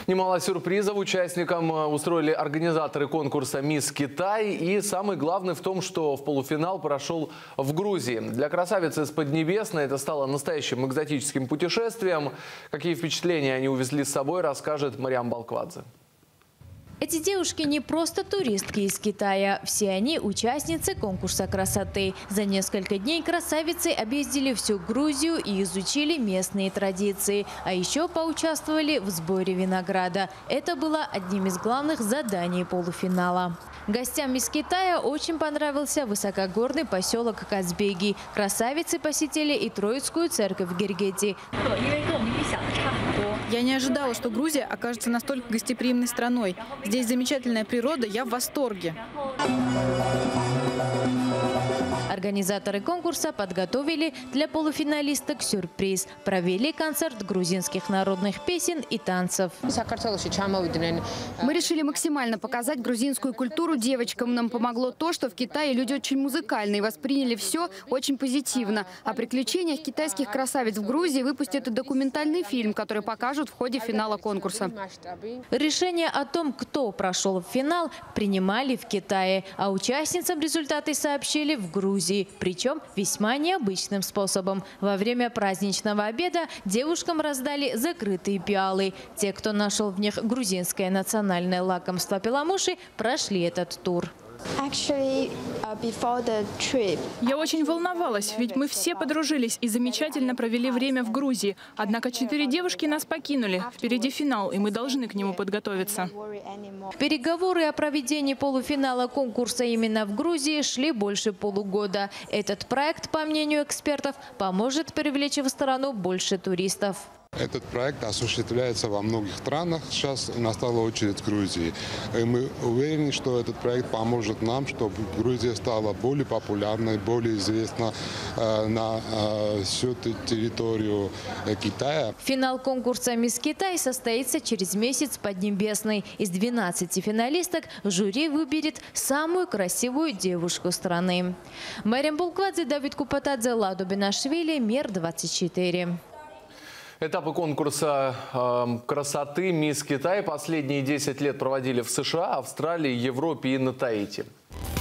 Немало сюрпризов участникам устроили организаторы конкурса «Мисс Китай». И самый главный в том, что в полуфинал прошел в Грузии. Для красавицы из Поднебесной это стало настоящим экзотическим путешествием. Какие впечатления они увезли с собой, расскажет Мариам Балквадзе. Эти девушки не просто туристки из Китая. Все они участницы конкурса красоты. За несколько дней красавицы объездили всю Грузию и изучили местные традиции. А еще поучаствовали в сборе винограда. Это было одним из главных заданий полуфинала. Гостям из Китая очень понравился высокогорный поселок Казбеги. Красавицы посетили и Троицкую церковь в Гергети. Я не ожидала, что Грузия окажется настолько гостеприимной страной. Здесь замечательная природа, я в восторге. Организаторы конкурса подготовили для полуфиналисток сюрприз. Провели концерт грузинских народных песен и танцев. Мы решили максимально показать грузинскую культуру девочкам. Нам помогло то, что в Китае люди очень музыкальные и восприняли все очень позитивно. О приключениях китайских красавиц в Грузии выпустят и документальный фильм, который покажут в ходе финала конкурса. Решение о том, кто прошел в финал, принимали в Китае, а участницам результаты сообщили в Грузии. Причем весьма необычным способом. Во время праздничного обеда девушкам раздали закрытые пиалы. Те, кто нашел в них грузинское национальное лакомство пеламуши, прошли этот тур. Я очень волновалась, ведь мы все подружились и замечательно провели время в Грузии. Однако 4 девушки нас покинули. Впереди финал, и мы должны к нему подготовиться. Переговоры о проведении полуфинала конкурса именно в Грузии шли больше полугода. Этот проект, по мнению экспертов, поможет привлечь в страну больше туристов. Этот проект осуществляется во многих странах. Сейчас настала очередь Грузии. И мы уверены, что этот проект поможет нам, чтобы Грузия стала более популярной, более известна на всю территорию Китая. Финал конкурса «Мисс Китай» состоится через месяц в Поднебесной. Из 12 финалисток жюри выберет самую красивую девушку страны. Мариам Балквадзе, Давид Купатадзе, Ладо Бенашвили, Мир-24. Этапы конкурса красоты «Мисс Китай» последние 10 лет проводили в США, Австралии, Европе и на Таити.